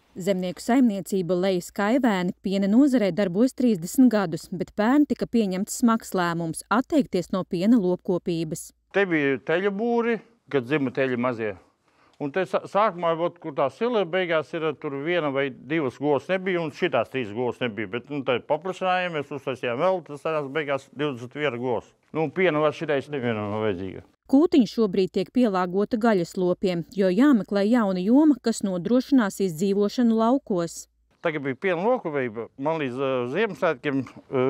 Zemnieku saimniecība Lejas Kaivēni piena nozarē darbojas 30 gadus, bet pērn tika pieņemts smags lēmums atteikties no piena lopkopības. Te bija teļa būri, kad dzima teļi mazie. Un te sākumā, kur tā sila beigās ir, tur viena vai divas govs nebija, un šitās 3 govs nebija. Bet tad paplašinājāmies, uztaisījām vēl, tas tādās beigās 21 govs. Piena var šitais nevienam nav vajadzīga. Kūtiņa šobrīd tiek pielāgota gaļas lopiem, jo jāmeklē jauna joma, kas nodrošinās izdzīvošanu laukos. Tagad bija piena lokavība, man līdz Ziemassvētkiem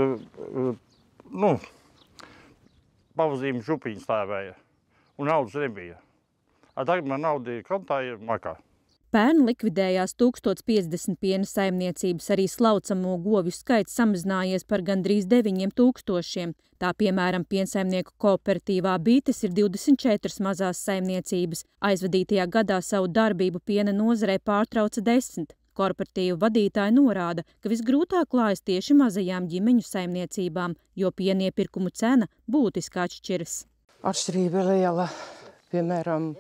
pavazīme župiņa stāvēja, un naudas nebija. Tagad man nauda ir kontā, ir makā. Pērn likvidējās 1050 piena saimniecības, arī slaucamo govju skaits samazinājies par gandrīz 9000. Tā, piemēram, piensaimnieku kooperatīvā Bītes ir 24 mazās saimniecības. Aizvadītajā gadā savu darbību piena nozarē pārtrauca 10. Kooperatīvu vadītāji norāda, ka visgrūtāk klājas tieši mazajām ģimeņu saimniecībām, jo piena iepirkumu cena būtiski atšķiras. Atšķirība ir liela, piemēram,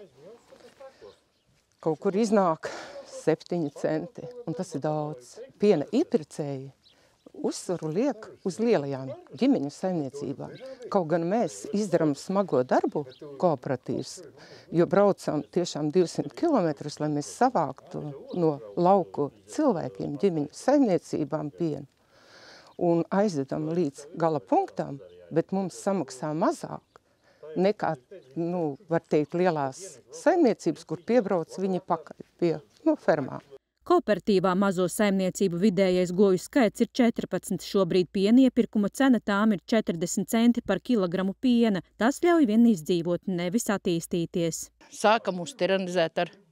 kaut kur iznāk 7 centi, un tas ir daudz. Piena iepircēji uzsvaru liek uz lielajām ģimeņu saimniecībām. Kaut gan mēs izdarām smago darbu kooperatīvs, jo braucam tiešām 200 kilometrus, lai mēs savāktu no lauku cilvēkiem ģimeņu saimniecībām pienu un aizvedam līdz gala punktam, bet mums samaksā mazāk nekā, var teikt, lielās saimniecības, kur piebrauc viņi pakaļ pie fermām. Kooperatīvā mazo saimniecību vidējais govju skaits ir 14. Šobrīd piena iepirkuma cena tām ir 40 centi par kilogramu piena. Tas ļauj vien izdzīvot, nevis attīstīties. Sākam mūs tiranizēt ar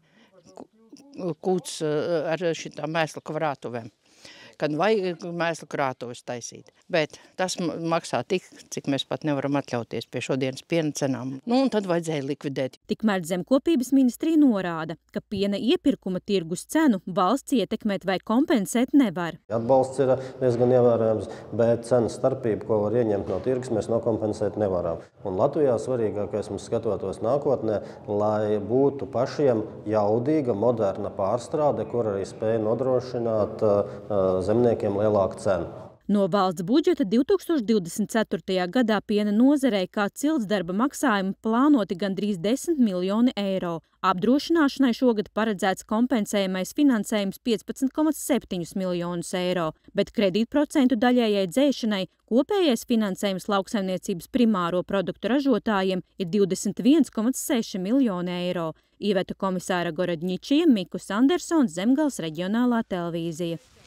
kūts, ar šitām mēsla krātuvēm, kad vajag mēsla krātuves taisīt. Bet tas maksā tik, cik mēs pat nevaram atļauties pie šodienas piena cenām. Un tad vajadzēja likvidēt. Tikmēr Zemkopības ministrija norāda, ka piena iepirkuma tirgus cenu valsts ietekmēt vai kompensēt nevar. Atbalsts ir diezgan ievērojams, bet cenas starpību, ko var ieņemt no tirgus, mēs nokompensēt nevaram. Un Latvijā svarīgākais mums skatoties nākotnē, lai būtu pašiem jaudīga, moderna pārstrāde, kur arī spēja nodrošināt zemniekiem lielāku cenu. No valsts budžeta 2024. gadā piena nozarei kā ciltsdarba maksājumi plānoti gandrīz 10 miljoni eiro. Apdrošināšanai šogad paredzēts kompensējamais finansējums 15,7 miljonus eiro, bet kredītprocentu daļējai dzēšanai kopējais finansējums lauksaimniecības primāro produktu ražotājiem ir 21,6 miljoni eiro. Iveta komisāra Gorodņičija, Mikus Andersons, Zemgales reģionālā televīzija.